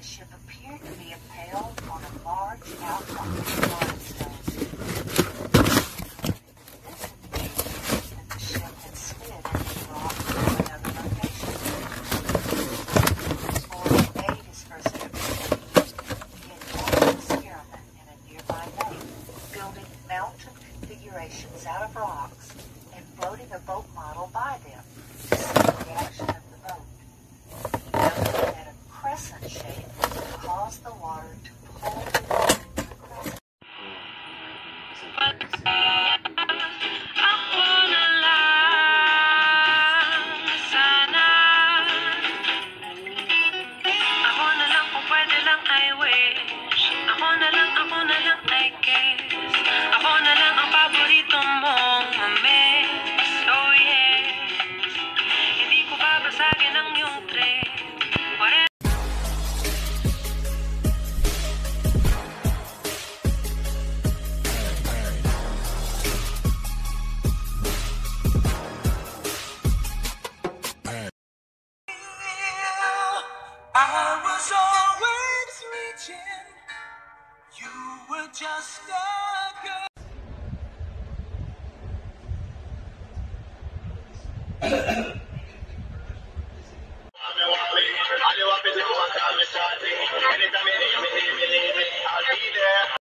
the ship appeared to be impaled on a large outcrop of limestone. This indicated that the ship had slid into the rock from another location. Before he made his first trip to Tahiti, he had done an experiment in a nearby lake, building mountain configurations out of rocks and floating a boat model by them to see the action of the boat. He noted that a crescent shape caused the water to pull the boat into the crescent. I was always reaching, you were just a girl. Anytime you need me, I'll be there.